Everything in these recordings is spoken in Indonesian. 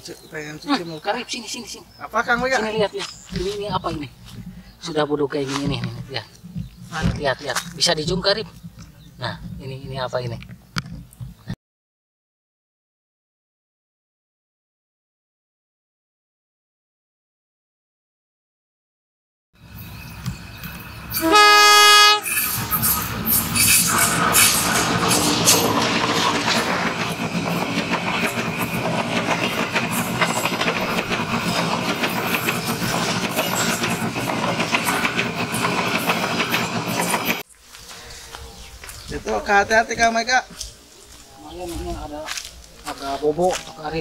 pengen cuci muka. Karib sini. Apa Kang Mega? Sini lihat. Ini apa ini? Sudah bodoh kayak gini nih. Lihat. Lihat. Bisa di zoom Karib. Nah, ini apa ini? Itu hati-hati Kang Mega. Lumayan ini ada bobo Karib.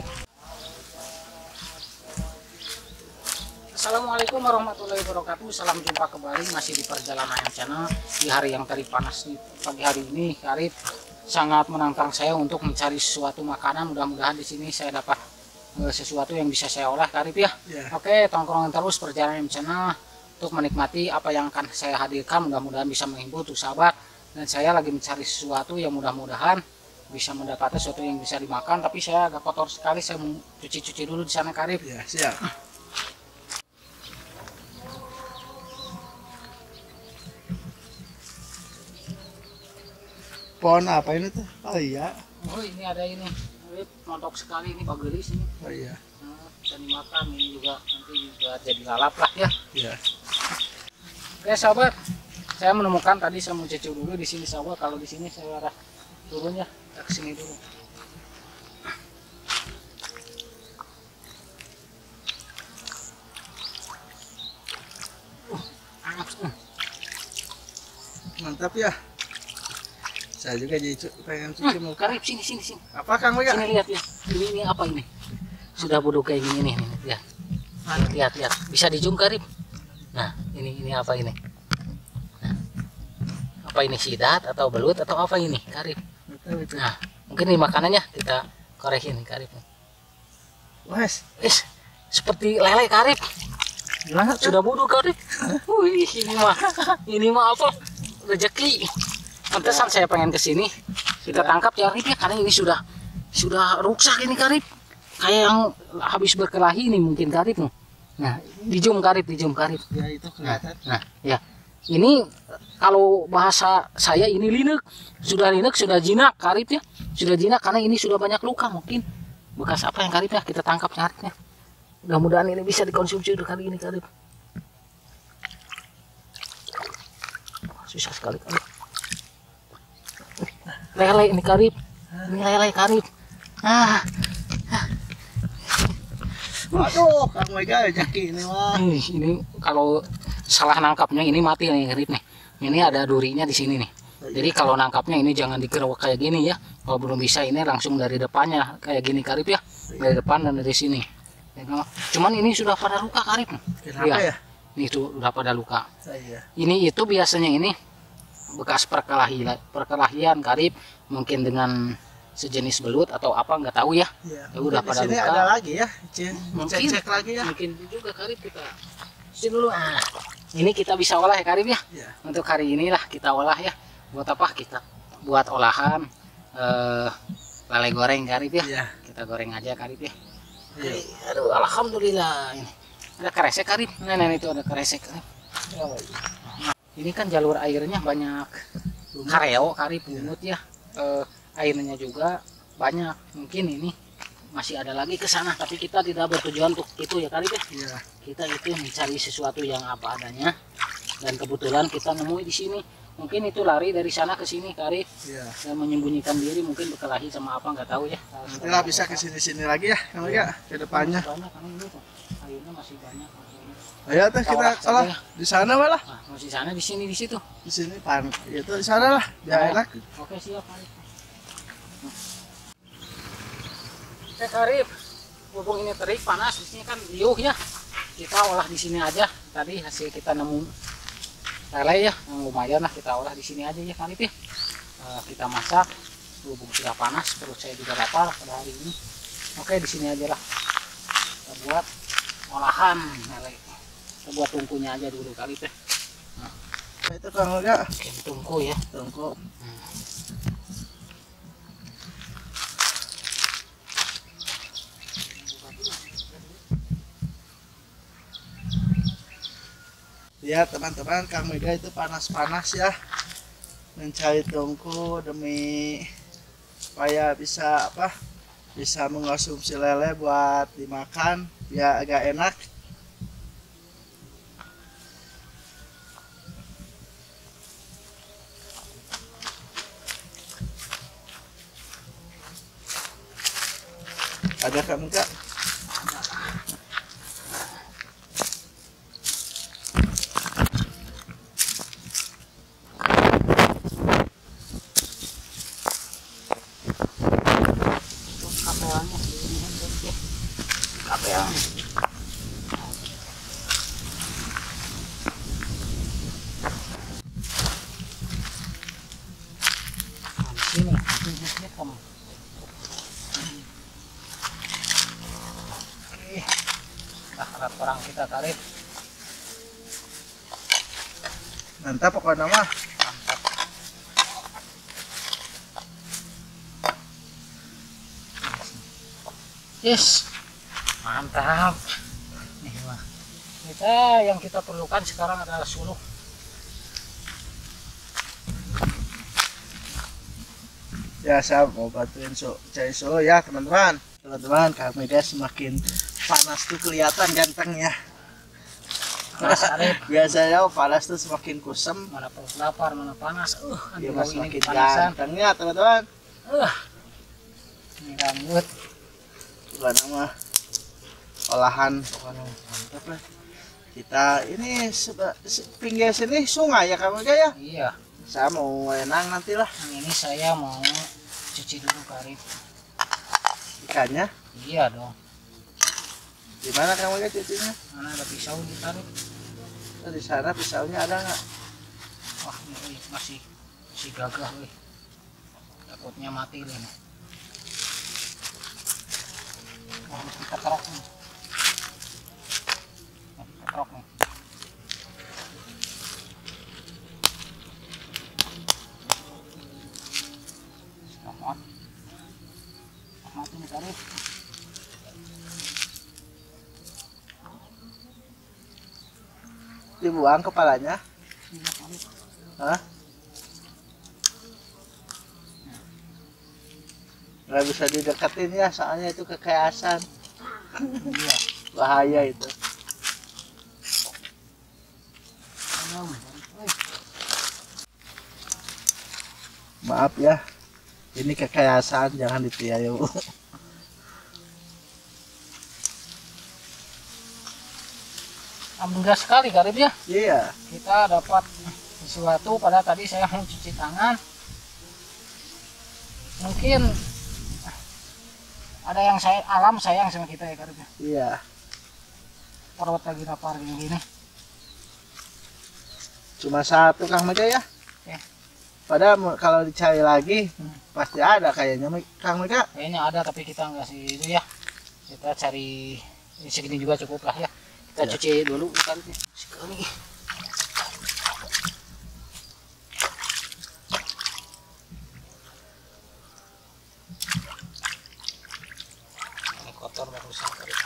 Assalamualaikum warahmatullahi wabarakatuh. Salam jumpa kembali masih di Perjalanan Channel. Di hari yang tadi panas di pagi hari ini, Karib sangat menantang saya untuk mencari sesuatu makanan. Mudah-mudahan di sini saya dapat sesuatu yang bisa saya olah, Karib ya. Oke, tongkrongan terus Perjalanan Channel untuk menikmati apa yang akan saya hadirkan. Mudah-mudahan bisa menghibur tuh sahabat. Dan saya lagi mencari sesuatu yang mudah-mudahan bisa mendapatkan sesuatu yang bisa dimakan. Tapi saya agak kotor sekali, saya mau cuci-cuci dulu di sana, Karib. Ya, siap. Pohon apa ini tuh? Oh iya. Oh ini ada ini, mantap sekali ini bagelis ini. Oh iya. Nah, bisa dimakan, ini juga nanti juga jadi lalap lah ya. Iya. Oke sahabat, saya menemukan tadi saya mau cuci dulu di sini sahabat. Kalau di sini saya arah turun ya, ke sini dulu. Mantap ya. Saya juga jadi pengen cuci muka. Karib sini. Apa Kang Mega? Sini lihat. Ini apa ini? Sudah bodoh kayak gini nih. Lihat. Bisa di zoom Karib. Nah, ini apa ini? Nah, apa ini sidat atau belut atau apa ini Karib? Betul. Nah, mungkin ini makanannya kita korekin Karib. Wes, Seperti lele Karib. gimana? Sudah bodoh Karib. Wih, ini mah apa? Rezeki. Pantesan saya pengen kesini. Kita tangkap ya Karib ya, karena ini sudah rusak ini Karib. Kayak yang habis berkelahi ini mungkin Karib. Nah, di zoom Karib. Ya itu kelihatan. Nah, ya. Ini kalau bahasa saya ini linek. Sudah jinak Karib ya. Sudah jinak karena ini sudah banyak luka mungkin. Bekas apa yang Karib ya, kita tangkap Karib ya. Mudah-mudahan ini bisa dikonsumsi kali ini Karib. Susah sekali Karib. Lele ini Karib. Ini lele Karib. Aduh, Kang Mega jaki ini mah. Ini kalau salah nangkapnya ini mati nih Karib nih. Ini ada durinya di sini nih. Jadi kalau nangkapnya ini jangan dikerok kayak gini ya. Kalau belum bisa ini langsung dari depannya kayak gini Karib ya. Dari depan dan dari sini. Cuman ini sudah pada luka Karib. Kenapa ya? Ini tuh udah pada luka. Iya. Ini itu biasanya ini bekas perkelahian Karib, mungkin dengan sejenis belut atau apa nggak tahu ya. Iya. Udah Di pada sini luka. ada lagi ya. Mungkin Cek lagi ya. Mungkin juga Karib kita sini dulu. Ini kita bisa olah ya Karib ya. Iya. Untuk hari inilah kita olah ya. Buat apa? Kita buat olahan lele goreng Karib ya. Iya. Kita goreng aja Karib ya. Iya. Aduh, alhamdulillah. Ini ada kresek Karib. Nah, itu ada kresek Karib. Oh, iya. Ini kan jalur airnya banyak kareo Karib, lumut ya. Airnya juga banyak. Mungkin ini masih ada lagi ke sana, tapi kita tidak bertujuan untuk itu ya Karib ya. Iya. Kita itu mencari sesuatu yang apa adanya. Dan kebetulan kita nemu di sini. Mungkin itu lari dari sana ke sini Karib. Iya. Dan menyembunyikan diri, mungkin berkelahi sama apa nggak tahu ya. Nantilah bisa ke sini-sini lagi ya, Kang Mega, ke depannya. Banyak karena ini tuh airnya masih banyak. Ayo teh kita olah di sana malah. Nah, masih sana, di sini, di situ. Di sini pan. Itu di sana lah, biar enak. Oke siap Karib. Oke Karib, hubung ini terik panas, di sini kan riuh ya. Kita olah di sini aja. Tadi hasil kita nemu lele ya, yang lumayan lah, kita olah di sini aja ya Karib ya. Kita masak, hubung sudah panas, perut saya juga lapar pada hari ini. Oke di sini aja lah. Kita buat olahan lele. Kita buat tungkunya aja dulu Karib ya. Itu Kang Mega. Oke, tungku ya. Tungku. Ya teman-teman, Kang Mega itu panas-panas ya mencari tungku demi supaya bisa bisa mengonsumsi lele buat dimakan biar agak enak. Ada Kang Mega? Perang kita Karib. Mantap pokoknya mah. Yes, mantap. Nih mah. Yang kita perlukan sekarang adalah suluh. Ya saya mau bantuin cari solo ya teman-teman. Teman-teman, Kang Mega semakin panas tuh kelihatan gantengnya. Biasanya panas tuh semakin kusem, mana perut lapar, mana panas. Dia semakin gantengnya teman-teman. Ini rambut. Bukan nama olahan mantap lah. Kita ini pinggir sini sungai ya Kang Mega ya? Iya. Saya mau renang nanti lah. Ini saya mau cuci dulu Karib. Ikannya? Iya dong. Di mana Kang Mega cucinya? Mana ada pisau di Karib? Di sana pisaunya ada nggak? Wah ini masih gagah wih. Takutnya mati nih. Harus kita kerok nih. Kita kerok nih. Mati nih Karib. Dibuang kepalanya? Hah? Nggak bisa dideketin ya, soalnya itu kekerasan. Iya. Bahaya itu. Maaf ya, ini kekerasan, jangan ditiru. Alhamdulillah sekali Karib ya. Iya. Kita dapat sesuatu pada tadi saya mau cuci tangan. Mungkin ada yang alam sayang sama kita ya Karib ya. Iya. Perut lagi lapar gini-gini. Cuma satu Kang Mega ya. Ya. Padahal kalau dicari lagi pasti ada kayaknya Kang Mega. Kayaknya ada tapi kita nggak sih itu ya. Kita cari segini juga cukup lah ya. Kita cuci dulu kan sekali. Ini kotor barusan Karib.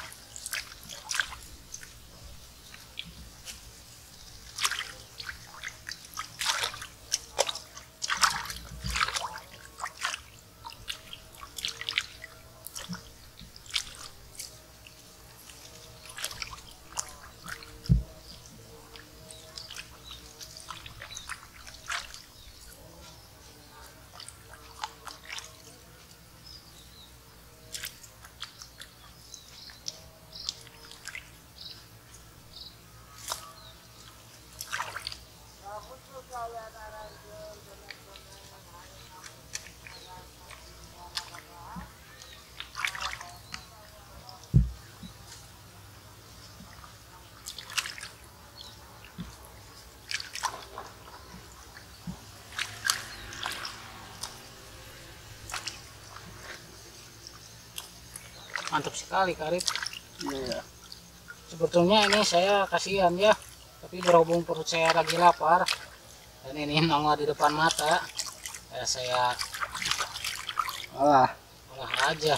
Mantap sekali Karib. Iya. Sebetulnya ini saya kasihan ya, tapi berhubung perut saya lagi lapar dan ini nongol di depan mata, ya saya olah aja.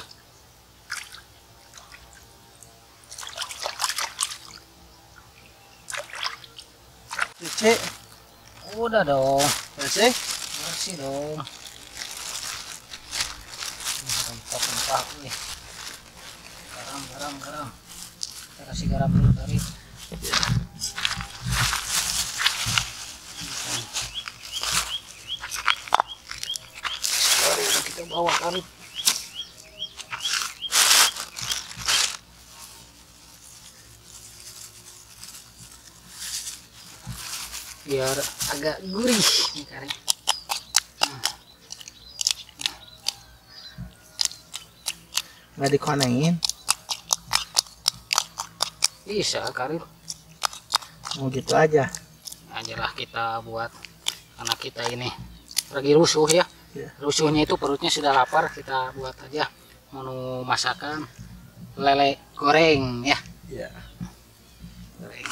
cuci? Udah dong. Bersih? Bersih dong. Rempah-rempah nih. Garam. Kita kasih garam dulu tadi. Mari kita bawa Karib. Biar agak gurih nih Karib. Nggak dikonengin? Bisa Karib. Mau gitu aja? Ajalah kita buat, karena kita ini lagi rusuh ya. Rusuhnya itu perutnya sudah lapar, kita buat aja menu masakan lele goreng ya. Iya. Goreng.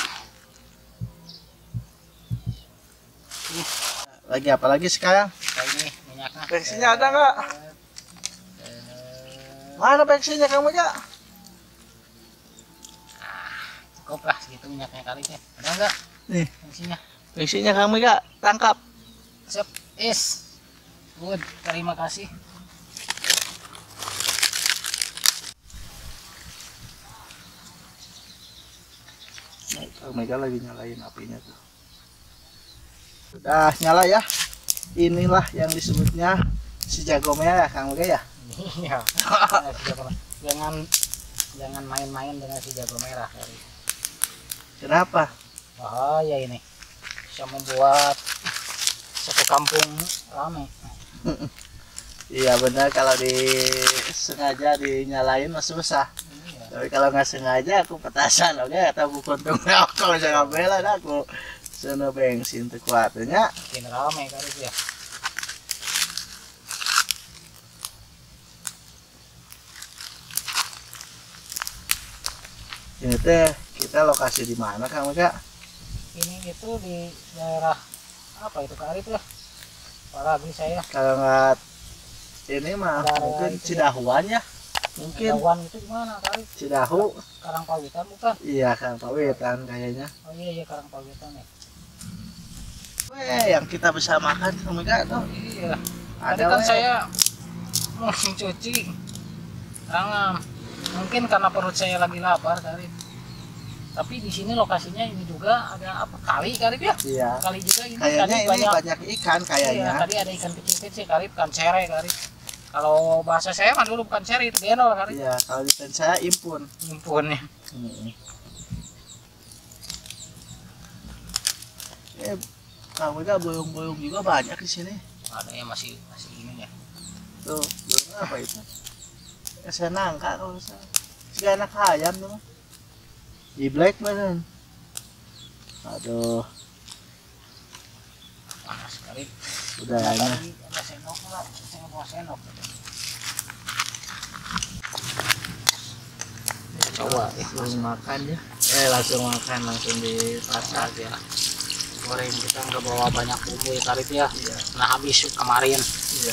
Lagi apa lagi sekarang? Kita ini minyaknya. Bensinnya ada nggak? Mana bensinnya kamu ya? Cukup lah segitu minyaknya kali ya. Ada nggak? Nih, Bensinnya. bensinnya kamu ya tangkap. Siap. Good. Terima kasih. Nah, Kang Mega lagi nyalain apinya tuh. Sudah nyala ya. Inilah yang disebutnya si jago merah Kang Mega ya. Iya. Jangan main-main dengan si jago merah kali. Kenapa? Bahaya ini. Bisa membuat satu kampung ramai. Iya benar, kalau disengaja dinyalain mah susah. Iya. Tapi kalau nggak sengaja aku petasan, oke, atau aku kuntung aku jangan bela, aku sana bensin tuh kuatnya. Bikin ramai kali ya. Ini teh kita lokasi di mana Kang Mega? Ini itu di daerah apa itu Karib ya? Apalagi saya. Kalau nggak ini mah Daerah mungkin itu ya. Cidahuan ya, mungkin Dawan itu gimana Karib? Cidahu. Karangpawitan bukan? Iya Kang Pawitan kayaknya. Oh iya Karangpawitan ya. Yang kita bisa makan Kang Mega tuh. Iya. Tadi Ada kan weh. saya mau cuci. Karena mungkin karena perut saya lagi lapar Karib. Tapi di sini lokasinya ini juga ada apa kali Karib ya? Iya. Kali juga ini Kayaknya tadi ini banyak ikan Iya, kayaknya. tadi ada ikan kecil-kecil Karib, ikan cere Karib. Kalau bahasa saya mah dulu bukan cere itu genol Karib. Iya, kalau di tempat saya impun. Impunnya. Kang Mega boyong-boyong juga banyak di sini. Ada yang masih ini ya. Tuh, boyong apa itu? Saya nangka kalau saya. Si anak ayam tuh. Di black mana? Aduh, Panas Karib. udah Nah, ya. tadi ada sendok lah, saya bawa sendok. Coba Langsung makan ya. Langsung makan, langsung di pasar aja. Goreng kita nggak bawa banyak bumbu ya Karib ya. Iya. Nah habis kemarin. Iya.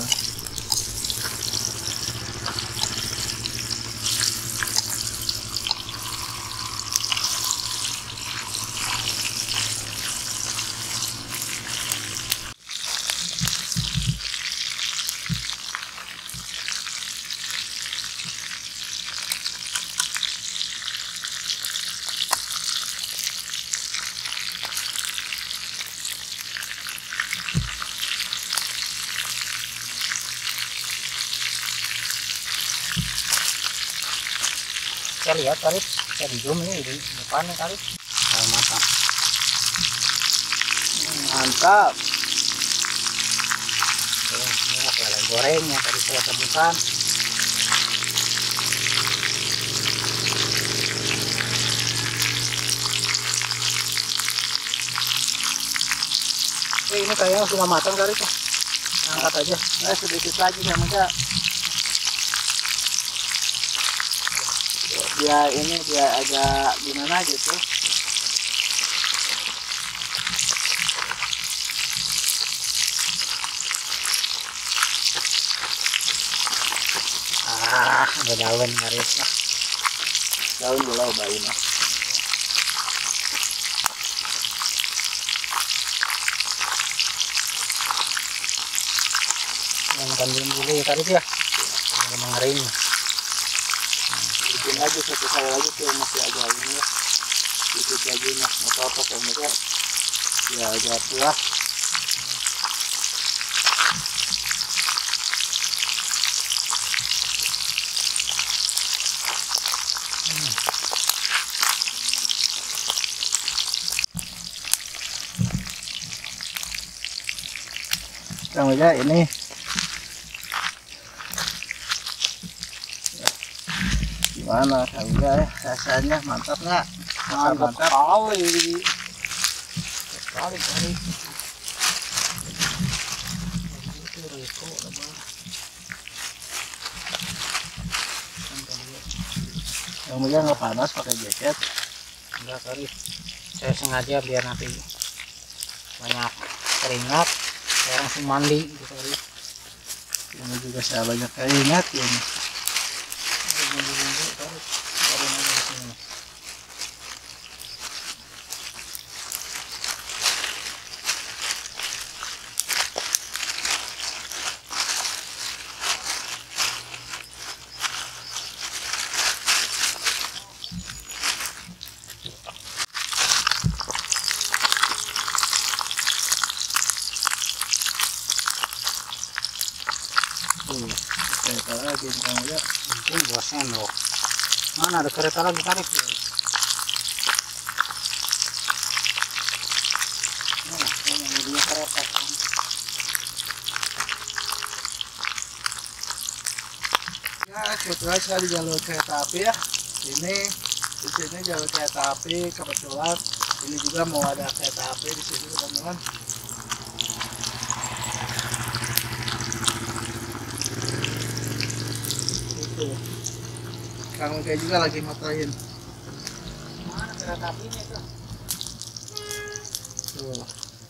Saya lihat Karib, saya di zoom nih di depan nih Karib. Nah, matang. Mantap. Ini lele goreng yang tadi saya temukan. Ini kayaknya sudah matang Karib. Angkat aja. Sedikit lagi Kang Mega. Dia agak gimana gitu. Ada daun Karib. Daun gula bayi mah. bantuin dulu ya Karip ya, udah mengering. Bikin aja satu kali lagi tuh masih agak ini ya, dikit lagi mas, nggak apa-apa kalau enggak ya agak tua. Kang Mega ini gimana Kang Mega, rasanya mantap nggak? Mantap sekali. Sekali Karip. Itu Riko lebar. Kang Mega nggak panas pakai jaket? Enggak Karip. Saya sengaja biar nanti banyak keringat. Saya langsung mandi gitu Karip. Ini juga saya banyak keringat ini. Ada bumbu-bumbu Karip. Taruh aja di sini. Kereta lagi Kang Mega. Itu 2 sendok. Mana ada kereta lagi Karip? Nah, ini dia kereta. Ya kebetulan saya di jalur kereta api ya. Ini di sini jalur kereta api, kebetulan ini juga mau ada kereta api di sini teman-teman. Itu Kang Mega juga lagi motorin. Mana kereta apinya itu? Tuh.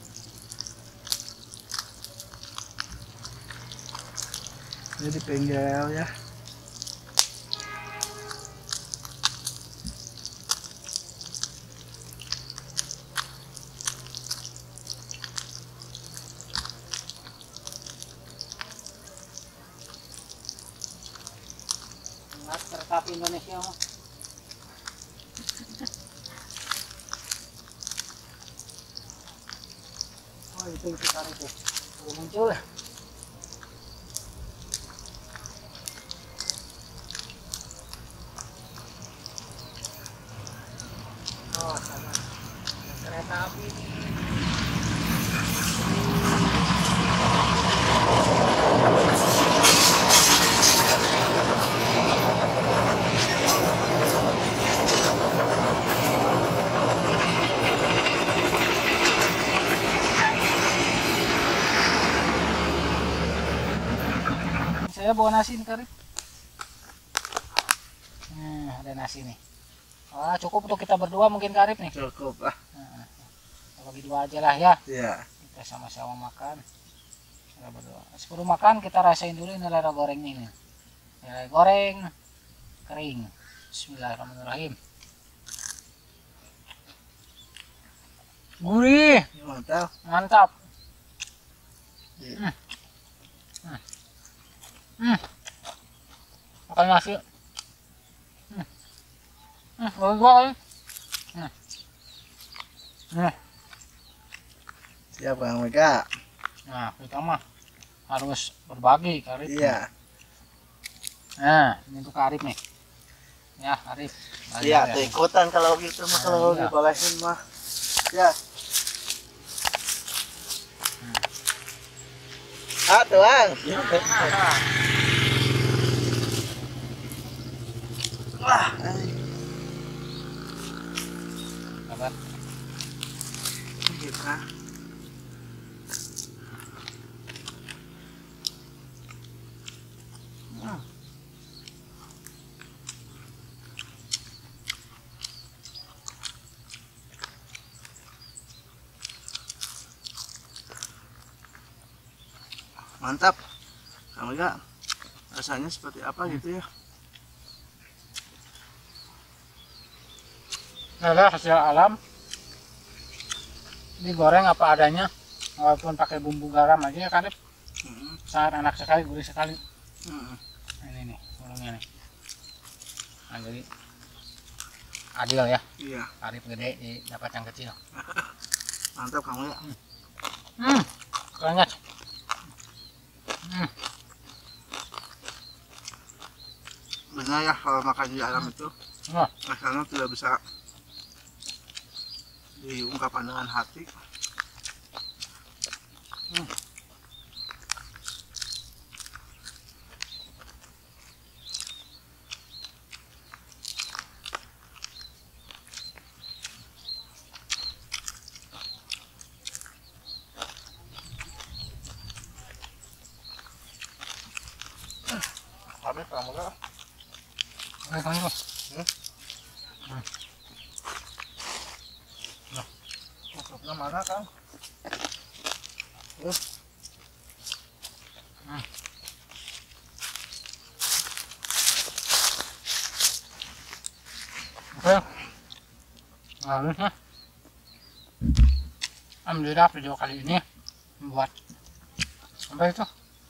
Ini di pinggir ya. Lihat kereta api Indonesia mah. Oh itu Karip ya. Udah muncul ya. Oh sama. Ada kereta api. Saya bawa nasi nih Karip. Nah, ada nasi nih. Wah, cukup untuk kita berdua mungkin Karip nih. Cukup lah. Nah, kita bagi 2 aja lah ya. Iya. Kita sama-sama makan. Kita berdua. Sebelum makan kita rasain dulu ini lele gorengnya ini. Lele goreng kering. Bismillahirrahmanirrahim. Gurih, Mantap. mantap. Iya. Makan nasi. Bagus banget. Siap Kang Mega. Nah, kita mah harus berbagi Karip. Iya. Nah, ini untuk Karip nih. Ya, Karip. Iya, tuh ikutan kalau gitu mah, kalau iya. dibolehin mah. Ya. Ah, tuang. Wah. Kabar. Kita. Mantap. Kang Mega, rasanya seperti apa gitu ya? Nah, hasil alam. Ini goreng apa adanya, walaupun pakai bumbu garam aja ya Karip. sangat enak sekali, gurih sekali. Hmm. Ini nih ulungnya nih. Nah, jadi adil ya. Iya. Arif gede dapat yang kecil. Mantap kamu ya. Keren guys. Benar ya, kalau makan di alam itu Wah, rasanya tidak bisa diungkapkan dengan hati. Kami kamu kan? kamu. Masuknya mana kan? Oke. Nah, alhamdulillah video kali ini membuat apa itu?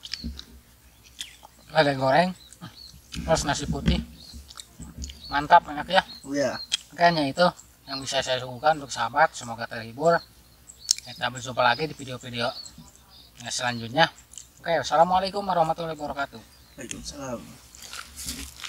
Lele goreng, terus nasi putih. Mantap, enak ya. Iya. Kayaknya itu yang bisa saya suguhkan untuk sahabat. Semoga terhibur. Kita berjumpa lagi di video-video selanjutnya. Oke, wassalamualaikum warahmatullahi wabarakatuh. Waalaikumsalam.